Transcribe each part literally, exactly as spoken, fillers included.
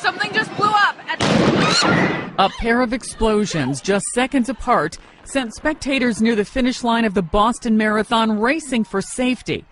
something just blew up at A pair of explosions just seconds apart sent spectators near the finish line of the Boston Marathon racing for safety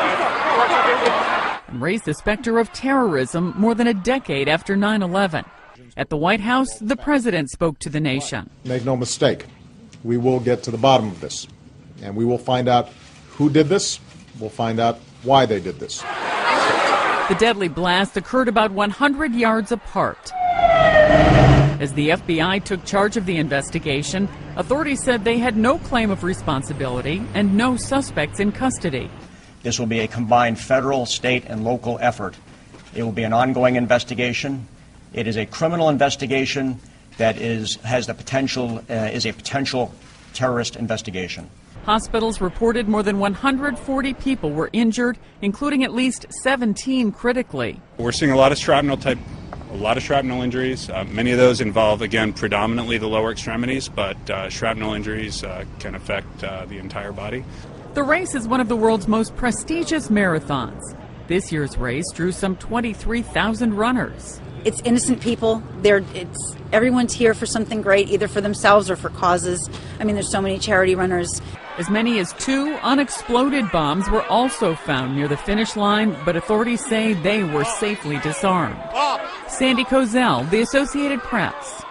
and raised the specter of terrorism more than a decade after nine eleven. At the White House, the president spoke to the nation. Make no mistake, we will get to the bottom of this, and we will find out who did this. We'll find out why they did this. The deadly blast occurred about one hundred yards apart. As the F B I took charge of the investigation, authorities said they had no claim of responsibility and no suspects in custody. This will be a combined federal, state, and local effort. It will be an ongoing investigation. It is a criminal investigation that is has the potential uh, is a potential terrorist investigation. Hospitals reported more than one hundred forty people were injured, including at least seventeen critically. We're seeing a lot of shrapnel type, a lot of shrapnel injuries. Uh, many of those involve, again, predominantly the lower extremities, but uh, shrapnel injuries uh, can affect uh, the entire body. The race is one of the world's most prestigious marathons. This year's race drew some twenty-three thousand runners. It's innocent people. They're, it's, everyone's here for something great, either for themselves or for causes. I mean, there's so many charity runners. As many as two unexploded bombs were also found near the finish line, but authorities say they were safely disarmed. Sandy Kozel, The Associated Press.